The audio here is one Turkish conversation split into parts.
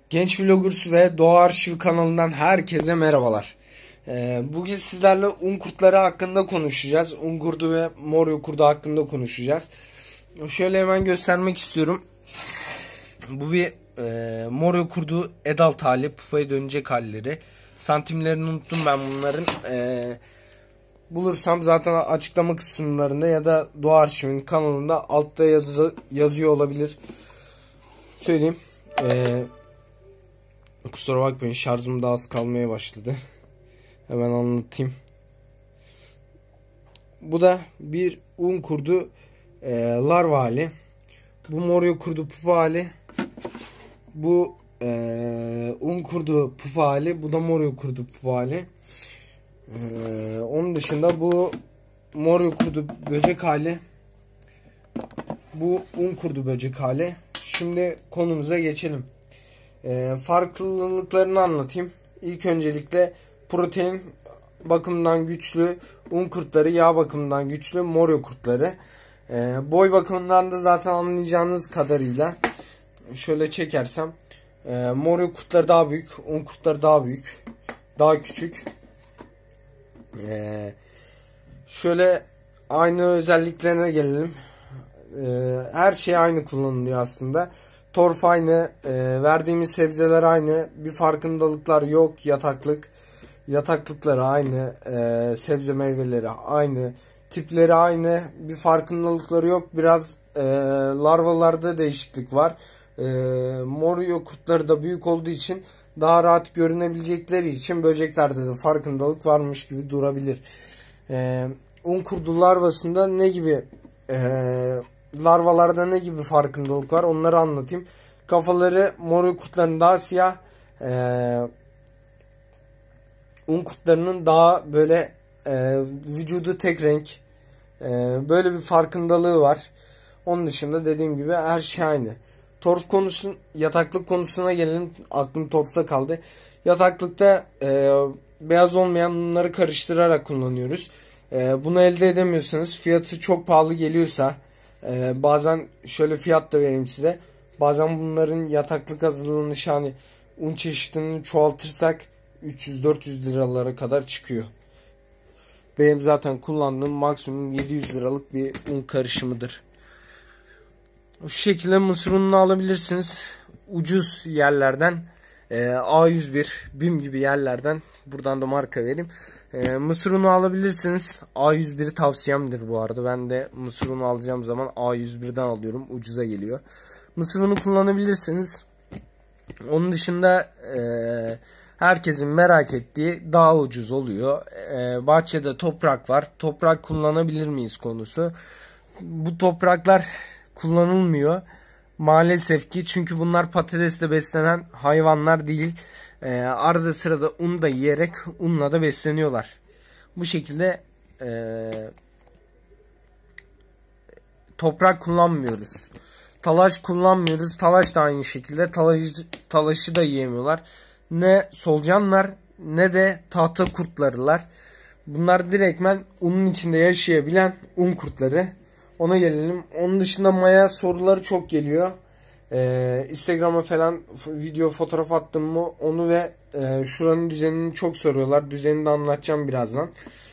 Genç Vloggers ve Doğa Arşivi kanalından herkese merhabalar. Bugün sizlerle un kurtları hakkında konuşacağız. Un kurdu ve Moryo kurdu hakkında konuşacağız. Şöyle hemen göstermek istiyorum. Bu bir Moryo kurdu adult hali, pupaya dönecek halleri. Santimlerini unuttum ben bunların. Bulursam zaten açıklama kısımlarında ya da Doğa Arşivi'nin kanalında altta yazıyor olabilir. Söyleyeyim. Kusura bakmayın, şarjım da az kalmaya başladı. Hemen anlatayım. Bu da bir un kurdu larva hali. Bu Moryo kurdu pupa hali. Bu un kurdu pupa hali. Bu da Moryo kurdu pupa hali. Onun dışında bu Moryo kurdu böcek hali. Bu un kurdu böcek hali. Şimdi konumuza geçelim. Farklılıklarını anlatayım. İlk öncelikle protein bakımından güçlü un kurtları, yağ bakımından güçlü Moryo kurtları. Boy bakımından da zaten anlayacağınız kadarıyla şöyle çekersem Moryo kurtları daha büyük, un kurtları daha büyük, daha küçük. Şöyle aynı özelliklerine gelelim. Her şey aynı kullanılıyor aslında. Torf aynı, verdiğimiz sebzeler aynı, bir farkındalıklar yok. Yataklıkları aynı, sebze meyveleri aynı, tipleri aynı, bir farkındalıkları yok. Biraz larvalarda değişiklik var. Moryo kurtları da büyük olduğu için daha rahat görünebilecekleri için böceklerde de farkındalık varmış gibi durabilir. Un kurdu larvasında ne gibi larvalarda ne gibi farkındalık var onları anlatayım. Kafaları Moryo kurtlarının daha siyah, un kurtlarının daha böyle vücudu tek renk, böyle bir farkındalığı var. Onun dışında dediğim gibi her şey aynı. Torf konusu, yataklık konusuna gelelim. Aklım torfta kaldı. Yataklıkta beyaz olmayan bunları karıştırarak kullanıyoruz. Bunu elde edemiyorsanız, fiyatı çok pahalı geliyorsa, bazen şöyle fiyat da vereyim size. Bazen bunların yataklık hazırlanışı, hani un çeşitini çoğaltırsak 300-400 liralara kadar çıkıyor. Benim zaten kullandığım maksimum 700 liralık bir un karışımıdır. Bu şekilde mısır ununu alabilirsiniz. Ucuz yerlerden, A101, BİM gibi yerlerden, buradan da marka vereyim. Mısır unu alabilirsiniz. A101'i tavsiyemdir bu arada. Ben de mısır unu alacağım zaman A101'den alıyorum. Ucuza geliyor. Mısır unu kullanabilirsiniz. Onun dışında herkesin merak ettiği daha ucuz oluyor. Bahçede toprak var. Toprak kullanabilir miyiz konusu. Bu topraklar kullanılmıyor. Maalesef ki, çünkü bunlar patatesle beslenen hayvanlar değil. Arada sırada un da yiyerek unla da besleniyorlar. Bu şekilde toprak kullanmıyoruz. Talaş kullanmıyoruz. Talaş da aynı şekilde. Talaşı da yiyemiyorlar. Ne solucanlar ne de tahta kurtlarılar. Bunlar direktmen unun içinde yaşayabilen un kurtları. Ona gelelim. Onun dışında maya soruları çok geliyor. Instagram'a falan video fotoğraf attım mı onu ve şuranın düzenini çok soruyorlar. Düzenini de anlatacağım birazdan.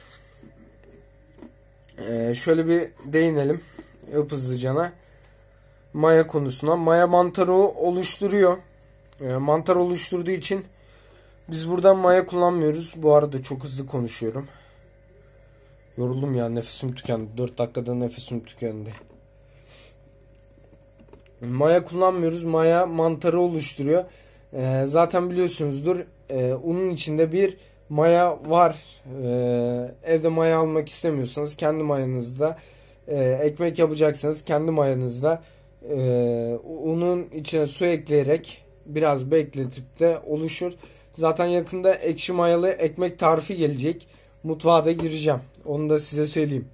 Şöyle bir değinelim hızlıcana maya konusuna. Maya mantarı oluşturuyor. Mantar oluşturduğu için biz buradan maya kullanmıyoruz. Bu arada çok hızlı konuşuyorum. Yoruldum ya, nefesim tükendi. 4 dakikada nefesim tükendi. Maya kullanmıyoruz. Maya mantarı oluşturuyor. Zaten biliyorsunuzdur. Unun içinde bir maya var. Evde maya almak istemiyorsanız kendi mayanızda, ekmek yapacaksanız kendi mayanızda unun içine su ekleyerek biraz bekletip de oluşur. Zaten yakında ekşi mayalı ekmek tarifi gelecek. Mutfağa da gireceğim. Onu da size söyleyeyim.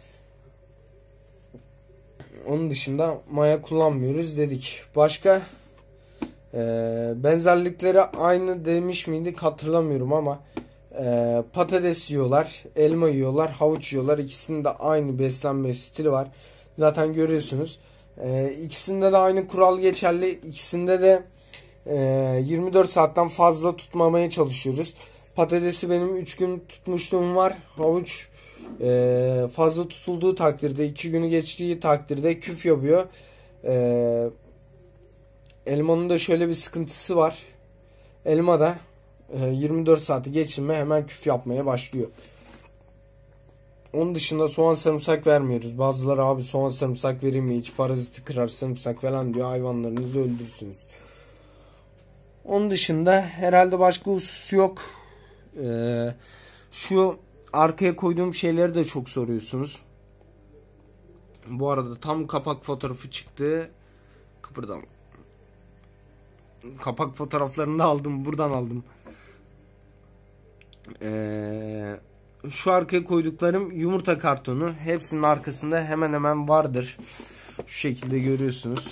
Onun dışında maya kullanmıyoruz dedik. Başka benzerlikleri aynı demiş miydik hatırlamıyorum ama patates yiyorlar, elma yiyorlar, havuç yiyorlar. İkisinin de aynı beslenme stili var. Zaten görüyorsunuz. İkisinde de aynı kural geçerli. İkisinde de 24 saatten fazla tutmamaya çalışıyoruz. Patatesi benim 3 gün tutmuşluğum var. Havuç fazla tutulduğu takdirde, 2 günü geçtiği takdirde küf yapıyor. Elmanın da şöyle bir sıkıntısı var. Elma da 24 saati geçirme hemen küf yapmaya başlıyor. Onun dışında soğan sarımsak vermiyoruz. Bazıları abi soğan sarımsak vereyim mi? Hiç paraziti kırar sarımsak falan diyor. Hayvanlarınızı öldürürsünüz. Onun dışında herhalde başka husus yok. Şu arkaya koyduğum şeyleri de çok soruyorsunuz. Bu arada tam kapak fotoğrafı çıktı. Kıpırdama. Kapak fotoğraflarını da aldım. Buradan aldım. Şu arkaya koyduklarım yumurta kartonu. Hepsinin arkasında hemen hemen vardır. Şu şekilde görüyorsunuz.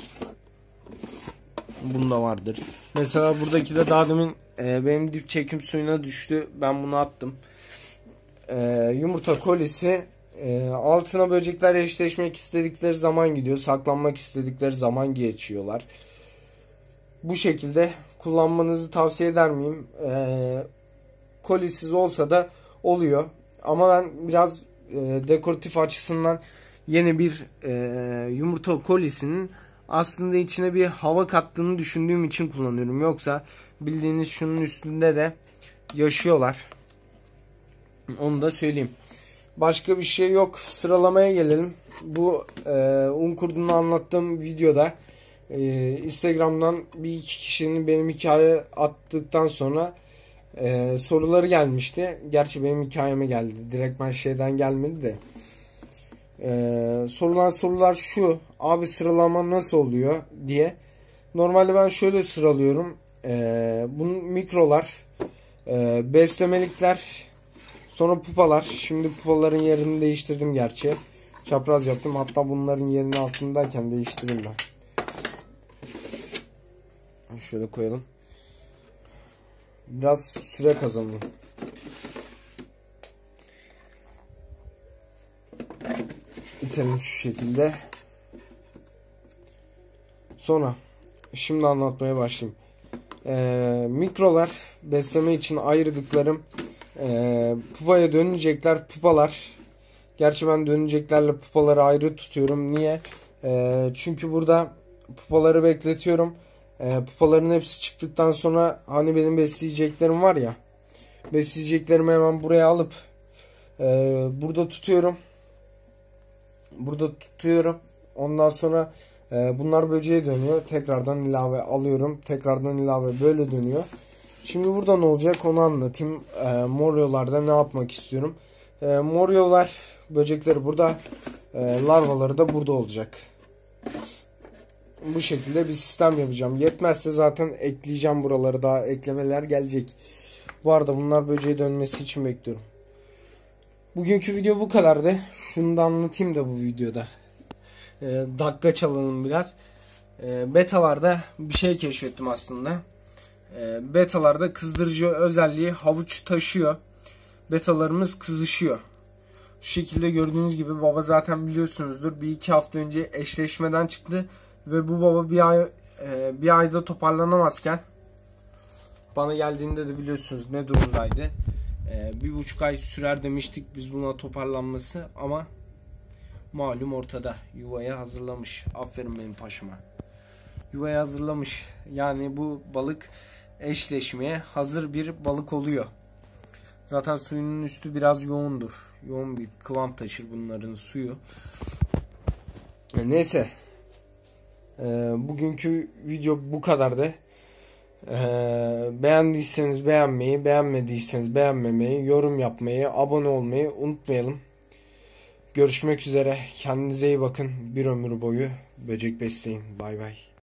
Bunda vardır. Mesela buradaki de daha demin benim dip çekim suyuna düştü. Ben bunu attım. Yumurta kolisi. Altına böcekler eşleşmek istedikleri zaman gidiyor. Saklanmak istedikleri zaman geçiyorlar. Bu şekilde kullanmanızı tavsiye eder miyim? Kolisiz olsa da oluyor. Ama ben biraz dekoratif açısından yeni bir yumurta kolisinin aslında içine bir hava kattığını düşündüğüm için kullanıyorum. Yoksa bildiğiniz şunun üstünde de yaşıyorlar. Onu da söyleyeyim. Başka bir şey yok. Sıralamaya gelelim. Bu un kurdunu anlattığım videoda Instagram'dan bir iki kişinin benim hikaye attıktan sonra soruları gelmişti. Gerçi benim hikayeme geldi. Direktmen şeyden gelmedi de. Sorulan sorular şu. Abi sıralama nasıl oluyor diye. Normalde ben şöyle sıralıyorum. Bunun mikrolar, beslemelikler, sonra pupalar. Şimdi pupaların yerini değiştirdim gerçi. Çapraz yaptım. Hatta bunların yerinin altındayken değiştirdim ben. Şöyle koyalım. Biraz süre kazanayım. İtelim şu şekilde. Sonra şimdi anlatmaya başlayayım. Mikrolar besleme için ayırdıklarım. Pupaya dönecekler pupalar. Gerçi ben döneceklerle pupaları ayrı tutuyorum. Niye? Çünkü burada pupaları bekletiyorum. Pupaların hepsi çıktıktan sonra hani benim besleyeceklerim var ya. Besleyeceklerimi hemen buraya alıp burada tutuyorum. Burada tutuyorum. Ondan sonra bunlar böceğe dönüyor. Tekrardan ilave alıyorum. Tekrardan ilave böyle dönüyor. Şimdi burada ne olacak onu anlatayım. Moryolarda ne yapmak istiyorum. Moryolar böcekleri burada. Larvaları da burada olacak. Bu şekilde bir sistem yapacağım. Yetmezse zaten ekleyeceğim buraları. Daha eklemeler gelecek. Bu arada bunlar böceğe dönmesi için bekliyorum. Bugünkü video bu kadardı. Şunu da anlatayım da bu videoda. Dakika çalalım biraz. Betalarda bir şey keşfettim aslında. Betalarda kızdırıcı özelliği havuç taşıyor. Betalarımız kızışıyor. Şu şekilde gördüğünüz gibi baba zaten biliyorsunuzdur. Bir iki hafta önce eşleşmeden çıktı. Ve bu baba bir ayda toparlanamazken bana geldiğinde de biliyorsunuz ne durumdaydı. 1,5 ay sürer demiştik biz buna toparlanması ama malum ortada. Yuvaya hazırlamış. Aferin benim paşama. Yuvaya hazırlamış. Yani bu balık eşleşmeye hazır bir balık oluyor. Zaten suyunun üstü biraz yoğundur. Yoğun bir kıvam taşır bunların suyu. Neyse. Bugünkü video bu kadardı. Beğendiyseniz beğenmeyi, beğenmediyseniz beğenmemeyi, yorum yapmayı, abone olmayı unutmayalım. Görüşmek üzere. Kendinize iyi bakın. Bir ömür boyu böcek besleyin. Bay bay.